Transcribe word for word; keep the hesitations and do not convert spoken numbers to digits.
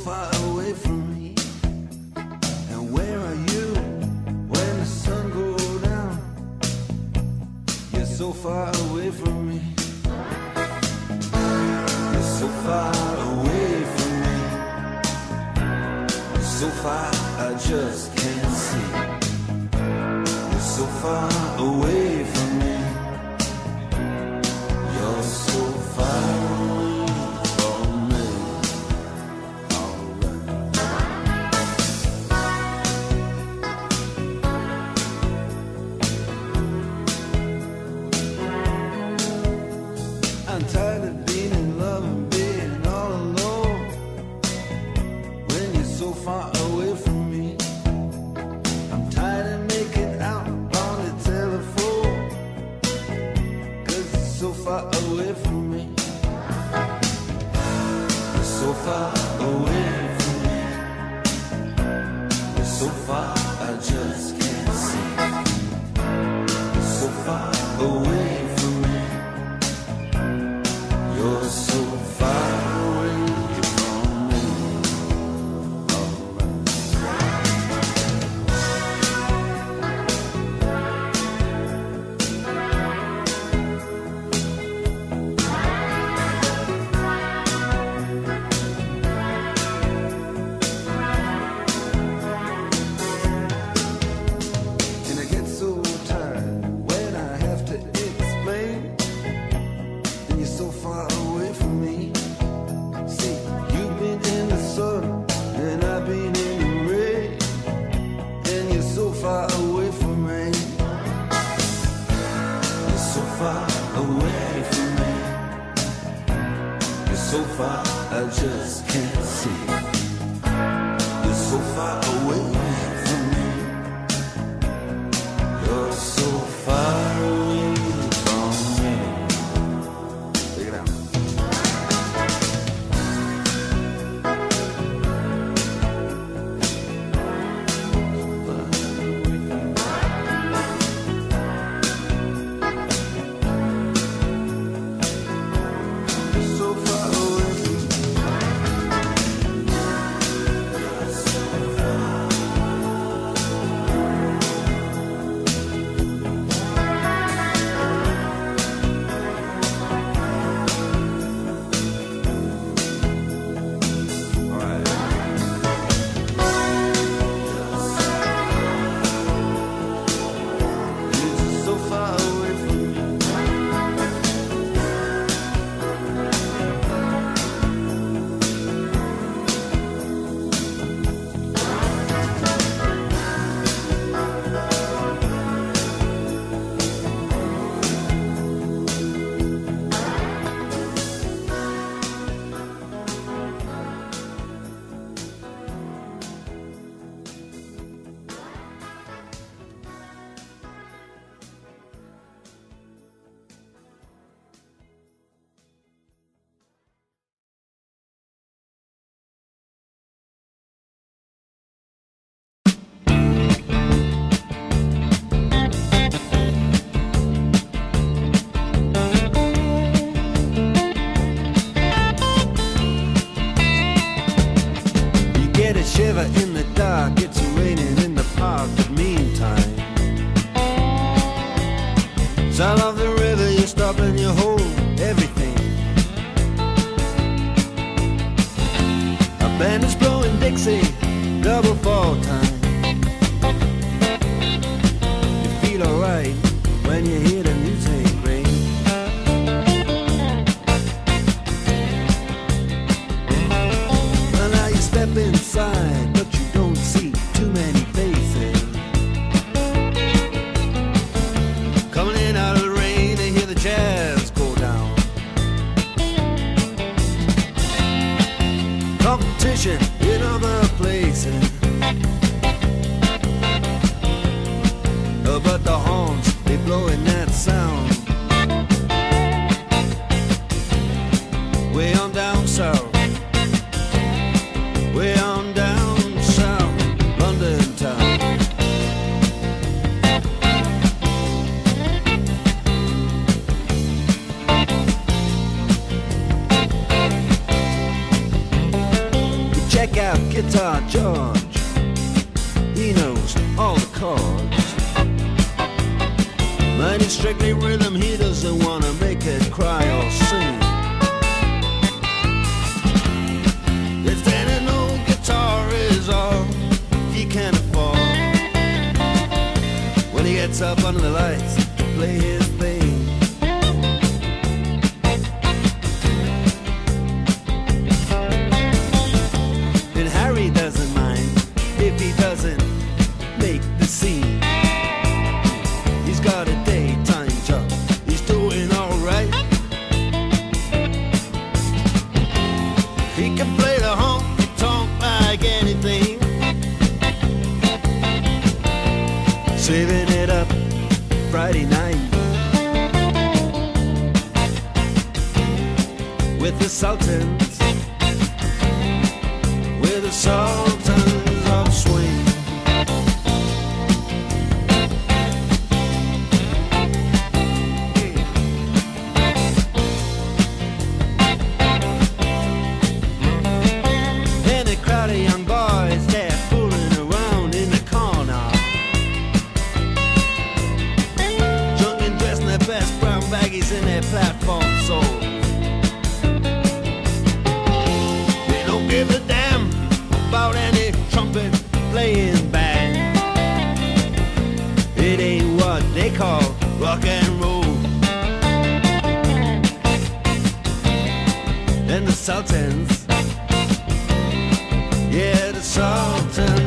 far away from me. And where are you when the sun goes down? You're so far away from me. You're so far away from me. You're so far I just can't see. You're so far away from me. You're so far away from me. I'm tired of being in love and being all alone when you're so far away from me. I'm tired of making out on the telephone, 'cause you're so far away from me. You're so far away from me. You're so far I just can't see. You're so far away from me. You're so far away from me. And I get so tired when I have to explain. And you're so far away from me. See, you've been in the sun and I've been in the rain, and you're so far away from me. You're so far away from me. You're so far I just can't see. You're so far away from me. You're so far away from me. Take it out. You're so far away from me. You're so far. All right. You're just so far away from me. You get a shiver in the dark, it's raining in the park, but meantime, sound of the river, you stop and you hold everything. A band is blowing Dixie, double fall time. You feel alright when you hear the music ring. Well, now you step inside, but you don't see too many faces. Coming in out of the rain, they hear the jazz go down. Competition in other places, uh, but the horns, they blowing that sound. Way on down south, way on down south, London town. got Guitar George. He knows all the chords. But it's strictly rhythm, he doesn't wanna make it cry or sing. If then an old guitar is all he can afford, when he gets up under the lights to play his thing. And Harry doesn't mind if he doesn't make the scene. He's got a daytime job, he's doing alright. He can play the honky-tonk like anything, saving it up Friday night with the Sultans, with the Sultans of Swing. And a crowd of young boys, they're fooling around in the corner, drunk and dressed in their best brown baggies in their platform soles. They don't give a damn about any trumpet playing band. It ain't what they call rock and roll. And the Sultans, yeah, the Sultans